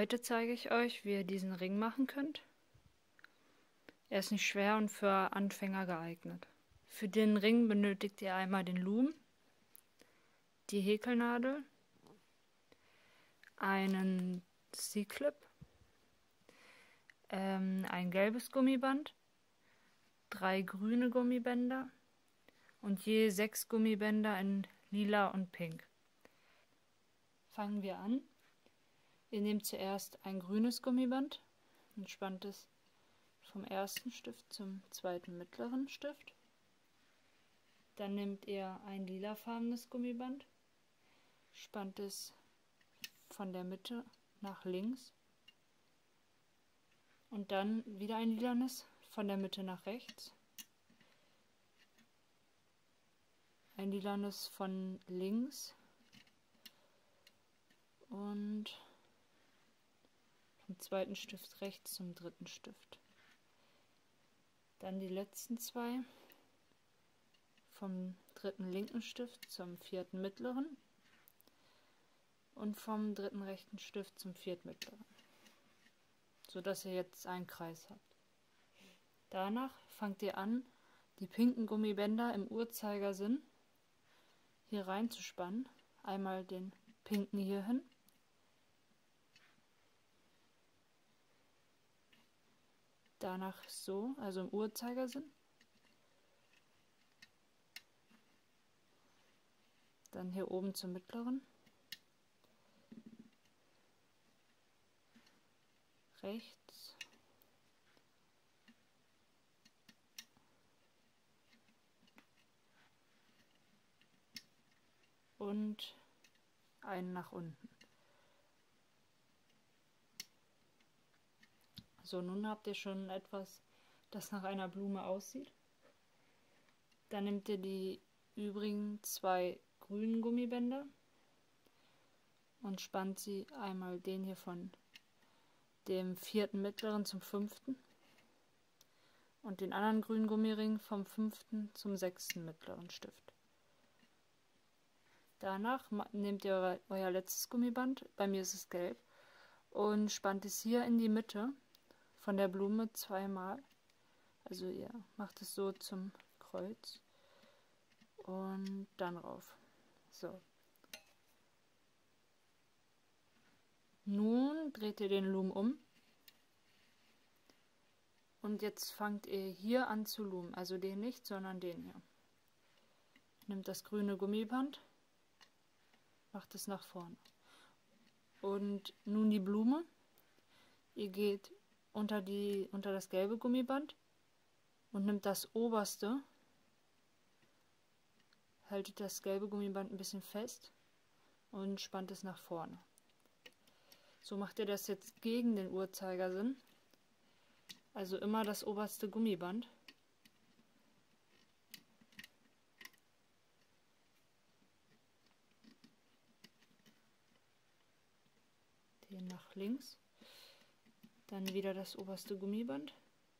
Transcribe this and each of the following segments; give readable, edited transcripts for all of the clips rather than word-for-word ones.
Heute zeige ich euch, wie ihr diesen Ring machen könnt. Er ist nicht schwer und für Anfänger geeignet. Für den Ring benötigt ihr einmal den Loom, die Häkelnadel, einen C-Clip, ein gelbes Gummiband, 3 grüne Gummibänder und je 6 Gummibänder in lila und pink. Fangen wir an. Ihr nehmt zuerst ein grünes Gummiband und spannt es vom ersten Stift zum zweiten mittleren Stift. Dann nehmt ihr ein lilafarbenes Gummiband, spannt es von der Mitte nach links und dann wieder ein lilanes von der Mitte nach rechts, ein lilanes von links und vom zweiten Stift rechts zum dritten Stift. Dann die letzten zwei vom dritten linken Stift zum vierten mittleren und vom dritten rechten Stift zum vierten mittleren, sodass ihr jetzt einen Kreis habt. Danach fangt ihr an, die pinken Gummibänder im Uhrzeigersinn hier reinzuspannen. Einmal den pinken hier hin, danach so, also im Uhrzeigersinn, dann hier oben zum mittleren, rechts und einen nach unten. So, nun habt ihr schon etwas, das nach einer Blume aussieht. Dann nehmt ihr die übrigen 2 grünen Gummibänder und spannt sie einmal den hier von dem vierten mittleren zum fünften und den anderen grünen Gummiring vom 5. zum 6. mittleren Stift. Danach nehmt ihr euer letztes Gummiband, bei mir ist es gelb, und spannt es hier in die Mitte von der Blume zweimal. Also ihr macht es so zum Kreuz und dann rauf. So. Nun dreht ihr den Loom um und jetzt fangt ihr hier an zu loomen, also den nicht, sondern den hier. Nehmt das grüne Gummiband, macht es nach vorne. Und nun die Blume. Ihr geht unter das gelbe Gummiband und nimmt das oberste, haltet das gelbe Gummiband ein bisschen fest und spannt es nach vorne. So macht ihr das jetzt gegen den Uhrzeigersinn, also immer das oberste Gummiband. Den nach links, dann wieder das oberste Gummiband.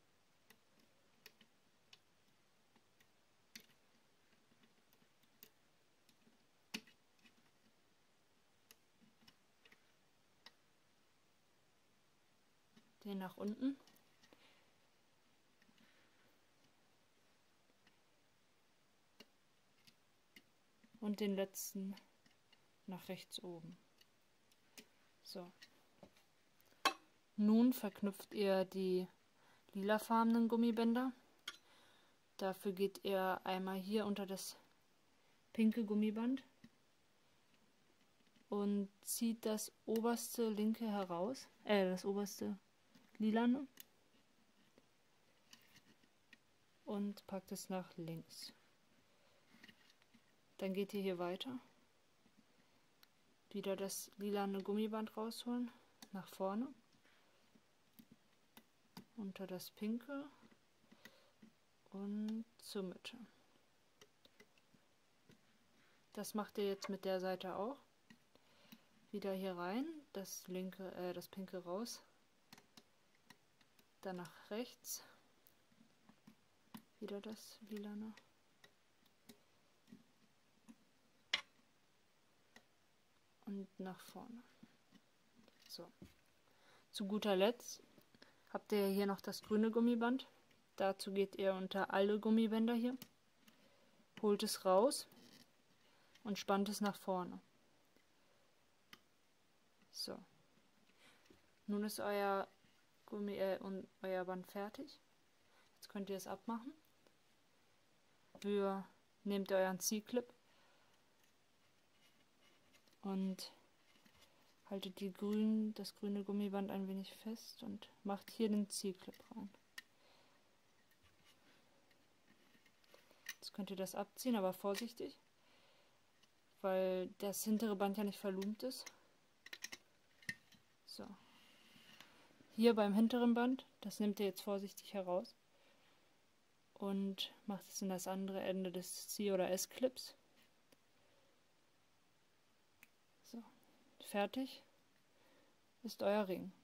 Den nach unten. Und den letzten nach rechts oben. So. Nun verknüpft ihr die lilafarbenen Gummibänder. Dafür geht ihr einmal hier unter das pinke Gummiband und zieht das oberste linke heraus, das oberste lilane und packt es nach links. Dann geht ihr hier weiter, wieder das lilane Gummiband rausholen, nach vorne, unter das pinke und zur Mitte. Das macht ihr jetzt mit der Seite auch. Wieder hier rein, das pinke raus, dann nach rechts, wieder das lilane und nach vorne. So. Zu guter Letzt habt ihr hier noch das grüne Gummiband. Dazu geht ihr unter alle Gummibänder hier, holt es raus und spannt es nach vorne. So. Nun ist euer und euer Band fertig. Jetzt könnt ihr es abmachen. Nehmt ihr euren Ziehclip und haltet das grüne Gummiband ein wenig fest und macht hier den Ziehclip rein. Jetzt könnt ihr das abziehen, aber vorsichtig, weil das hintere Band ja nicht verlumt ist. So. Hier beim hinteren Band, das nehmt ihr jetzt vorsichtig heraus und macht es in das andere Ende des C- oder S-Clips. So. Fertig ist euer Ring.